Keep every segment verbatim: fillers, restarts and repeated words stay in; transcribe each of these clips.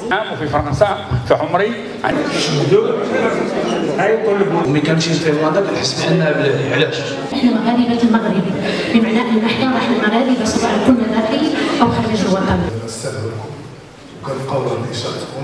وفي فرنسا في عمري وما كانش في هولندا كنحس بان علاش احنا مغاربه المغرب، بمعنى ان احنا نحن مغاربه سواء كنا داخل او خارج الوطن. نستهلكم وكنبقاو راه اشارتكم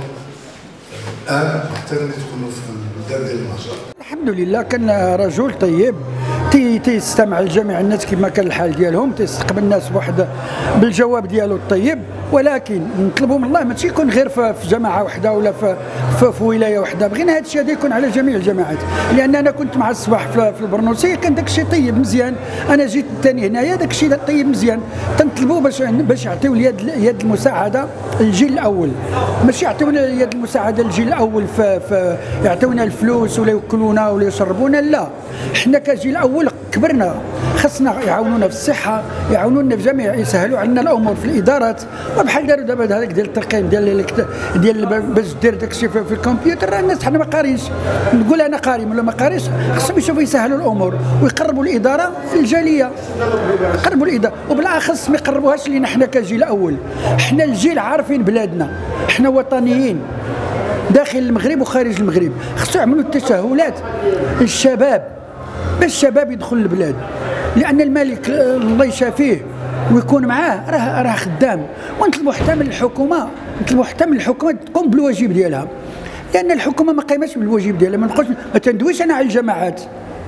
الان حتى ملي تكونوا في البلدان ديال المهجر. الحمد لله كان رجل طيب تي تيستمع لجميع الناس كما كان الحال ديالهم، تيستقبل الناس بواحد بالجواب ديالو الطيب، ولكن نطلبوا من الله ماشي يكون غير في جماعه وحده ولا في, في, في ولايه وحده، بغينا هذا الشيء هذا يكون على جميع الجماعات، لان انا كنت مع الصباح في, في البرنوسي كان داك الشيء طيب مزيان، انا جيت ثاني هنايا داك الشيء طيب مزيان، تنطلبوا باش باش يعطيو اليد يد المساعده للجيل الاول، ماشي يعطيونا يد المساعده للجيل الاول في, في يعطيونا الفلوس ولا يوكلونا ولا يشربونا، لا حنا كجيل الاول كبرنا، خصنا يعاونونا في الصحه، يعاونونا في جميع، يسهلوا علينا الامور في الادارات، وبحال داروا دابا هذاك ديال الترقيم ديال ديال باش دير داك الشيء في الكمبيوتر، راه الناس حنا ما قارينش، نقول انا قاري ولا ما قاريش، خصهم يشوفوا يسهلوا الامور ويقربوا الاداره للجاليه، يقربوا الاداره، وبالاخص ما يقربوهاش لينا حنا كجيل اول، حنا الجيل عارفين بلادنا، حنا وطنيين داخل المغرب وخارج المغرب، خصو يعملوا التسهلات للشباب باش الشباب يدخل البلاد، لان الملك الله يشافيه ويكون معاه راه راه خدام، ونطلبوا حتى من الحكومه، نطلبوا حتى من الحكومه تقوم بالواجب ديالها، لان الحكومه ما قايماش بالواجب ديالها، ما نقولش ما تندويش انا على الجماعات،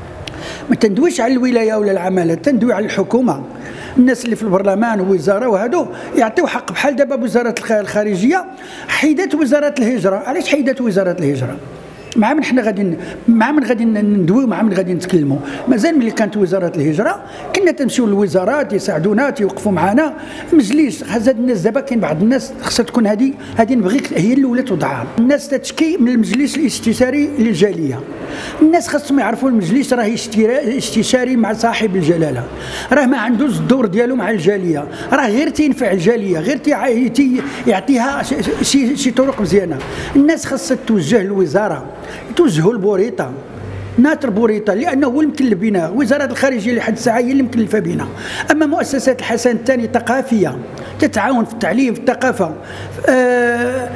ما تندويش على الولايه ولا العمالات، تندوي على الحكومه، الناس اللي في البرلمان والوزاره وهادو يعطيو حق، بحال دابا وزاره الخارجيه حيدت وزاره الهجره، علاش حيدت وزاره الهجره؟ مع من حنا غادي مع من غادي ندويو، مع من غادي نتكلموا، مازال ملي كانت وزاره الهجره كنا تمشيو للوزارات يساعدونا تيوقفوا معنا، المجلس هاد الناس دابا كاين بعض الناس خصها تكون هذه هذه نبغيك هي اللي ولات وضعها، الناس تتشكي من المجلس الاستشاري للجاليه، الناس خاصهم يعرفوا المجلس راه استشاري مع صاحب الجلاله، راه ما عندوش الدور ديالو مع الجاليه، راه غير تينفع الجاليه، غير تي يعطيها شي شي طرق مزيانه، الناس خاصها توجه للوزاره، توجهوا البوريطه ناطر بوريطه، لانه هو المكلف بنا، وزاره الخارجيه لحد الساعه هي اللي مكلفه بنا، اما مؤسسات الحسن الثاني ثقافيه تتعاون في التعليم في الثقافه، آه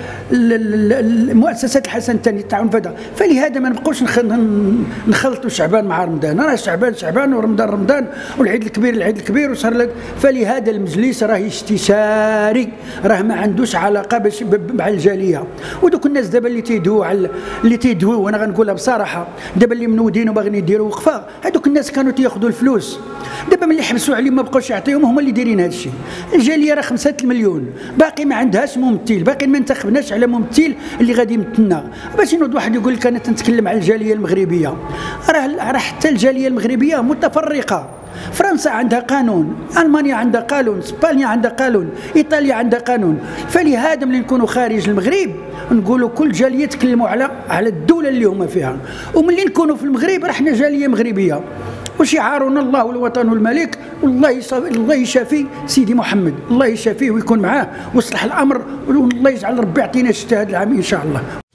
مؤسسات الحسن الثاني تتعاون في هذا، فلهذا ما نبقوش نخلطوا شعبان مع رمضان، راه شعبان شعبان ورمضان رمضان والعيد الكبير العيد الكبير وصار، فلهذا المجلس راه استشاري، راه ما عندوش علاقه باش مع الجاليه، ودوك الناس دابا اللي تيدووا على اللي تيدووا، وانا غنقولها بصراحه، دابا اللي منودين وباغيين يديروا وقفه، هذوك الناس كانوا تياخذوا الفلوس، دابا ملي حبسوا عليهم ما بقاوش يعطيهم، هما اللي دايرين هذا الشيء، الجاليه راه خمسة المليون باقي ما عندهاش ممثل، باقي ما انتخبناش على ممثل اللي غادي يمثلنا، باش ينوض واحد يقول لك انا تنتكلم على الجاليه المغربيه، راه راه حتى الجاليه المغربيه متفرقه، فرنسا عندها قانون، المانيا عندها قانون، اسبانيا عندها قانون، ايطاليا عندها قانون، فلهذا ملي نكونوا خارج المغرب نقولوا كل جاليه يتكلموا على على الدوله اللي هما فيها، وملي نكونوا في المغرب راه حنا جاليه مغربيه، وشعارنا الله والوطن الملك، والله الله يشافي سيدي محمد، الله يشافيه ويكون معاه ويصلح الامر، والله يجعل ربي يعطينا الشتاء هذا العام ان شاء الله.